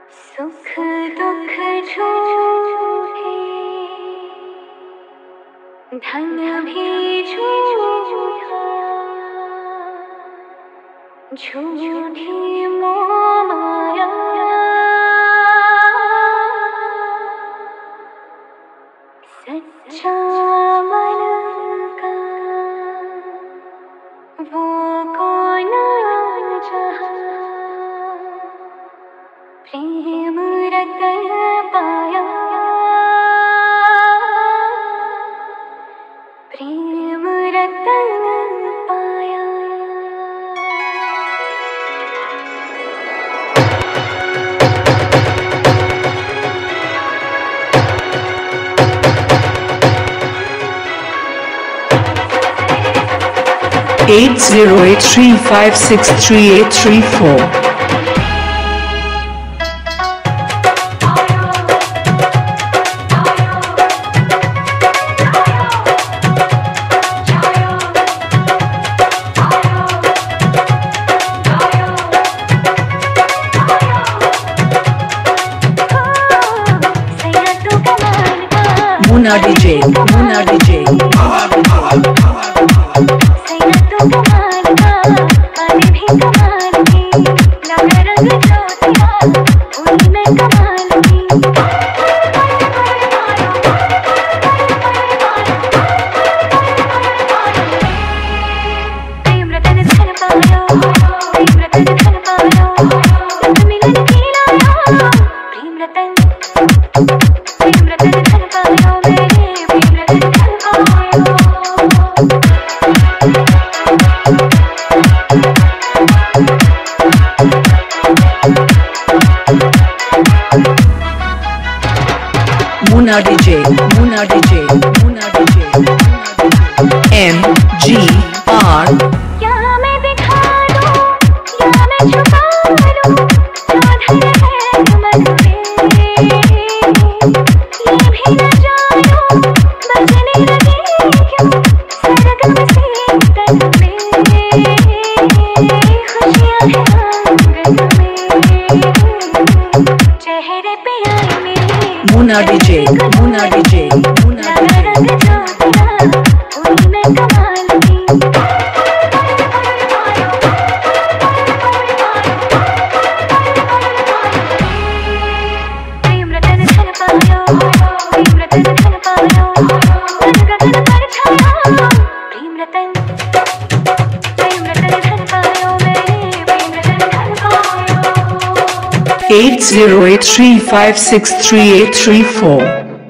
सुख दुख झूठे, धन भी झूठा, झूठी मोह माया, सच्चा मन का वो कौन जहाँ, प्रेम रतन पाया, प्रेम रतन पाया। 8083563834. Muna DJ, Muna DJ, Muna DJ, Muna DJ, Muna DJ, MGR। क्या मैं दिखा दूं या मैं छुपा लूं, साधन है मन में, ये भी न जानूं बजने लगे क्यों सरगम से तन में, खुशियां हैं आंगन में, चेहरे पे आए मेरे Muna DJ, Muna DJ, Muna DJ। Eight 8083563834।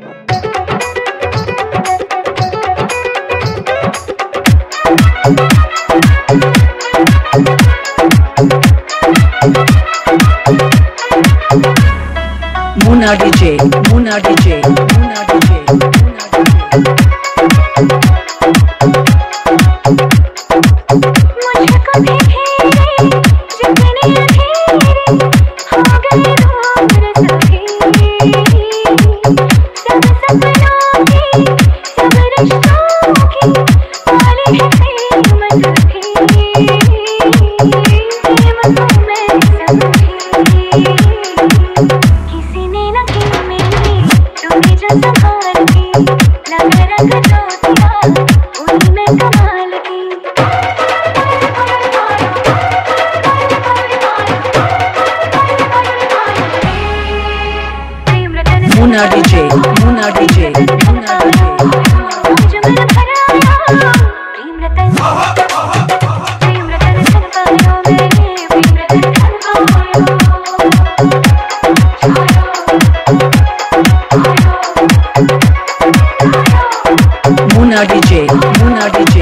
Muna DJ, Muna DJ, Muna DJ, Muna DJ। मुझको भी घेरे जितने अंधेरे हो गए दूर सभी, सब सपनों की सब रिश्तों की वाली है प्रेम तुझी, प्रेम को मैं समझी, किसी ने न की मेरी तूने जो संभाल की, रंग रंग ज्योतियाँ उन्हीं में कमाल की। Muna DJ, Muna DJ, Muna DJ। Muna DJ, Muna DJ।